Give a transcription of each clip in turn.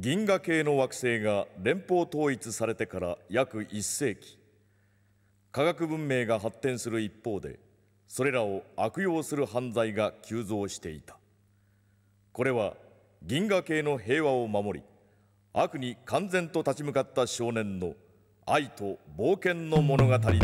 銀河系の惑星が連邦統一されてから約1世紀、科学文明が発展する一方で、それらを悪用する犯罪が急増していた。これは銀河系の平和を守り、悪に完全と立ち向かった少年の愛と冒険の物語である。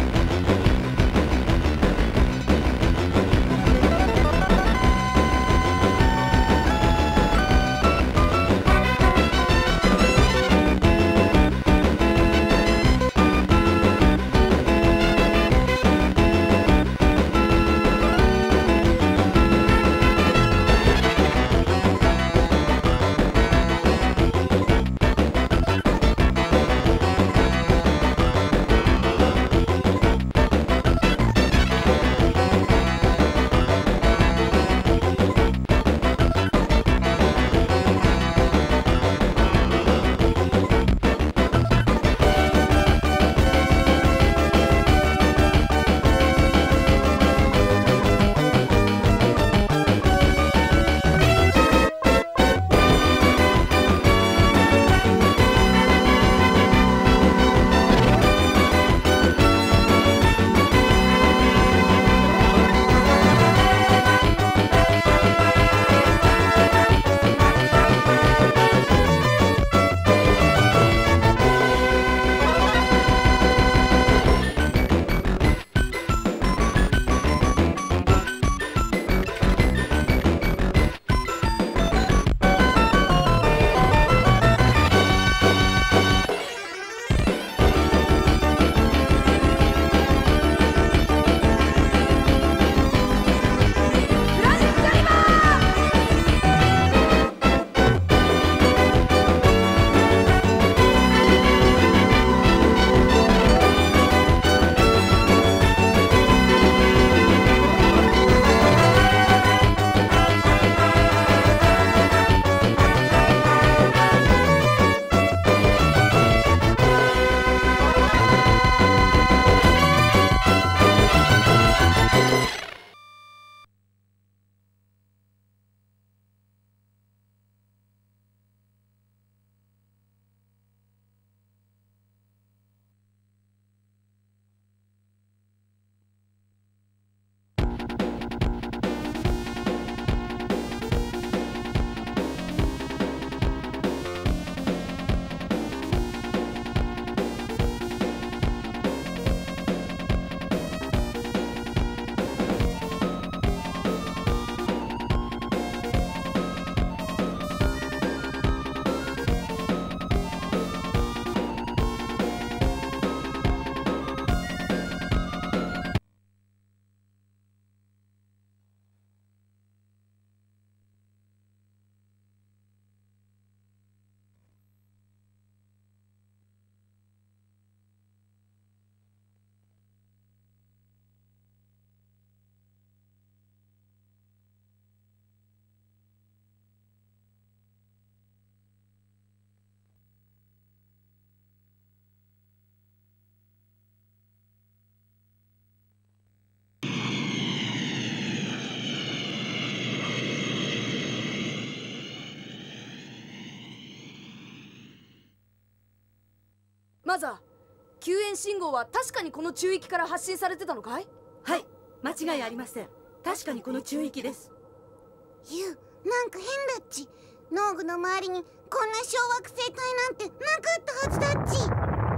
マザー、救援信号は確かにこの中域から発信されてたのかい？ はい、間違いありません。確かにこの中域です。 なんか変だっち。農具の周りにこんな小惑星帯なんてなかったはずだっち。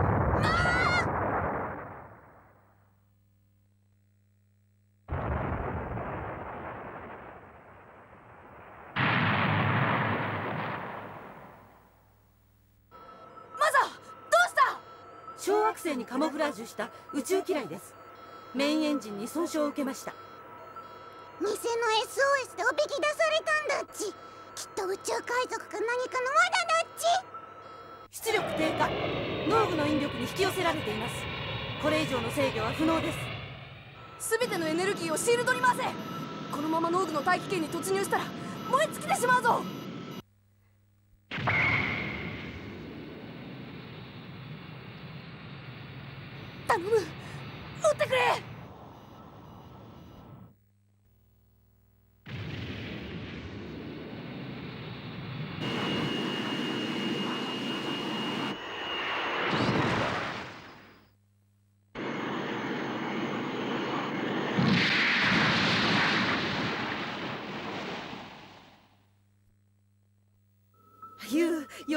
小惑星にカモフラージュした宇宙機雷です。メインエンジンに損傷を受けました。 偽の SOS でおびき出されたんだっち。きっと宇宙海賊か何かの罠だっち。 出力低下、農具の引力に引き寄せられています。これ以上の制御は不能です。 全てのエネルギーをシールドに回せ。このまま農具の大気圏に突入したら燃え尽きてしまうぞ。頼む、乗ってくれ。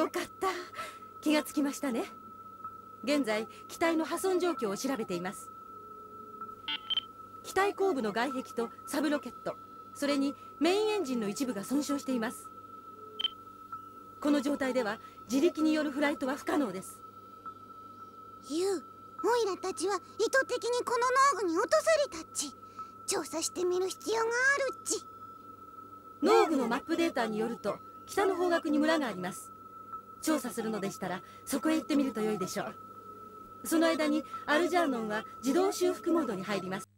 よかった。気がつきましたね。現在機体の破損状況を調べています。機体後部の外壁とサブロケット、それにメインエンジンの一部が損傷しています。この状態では自力によるフライトは不可能です。 ユウ、オイラたちは意図的にこの農具に落とされたっち。調査してみる必要があるっち。 農具のマップデータによると北の方角に村があります。調査するのでしたらそこへ行ってみると良いでしょう。その間にアルジャーノンは自動修復モードに入ります。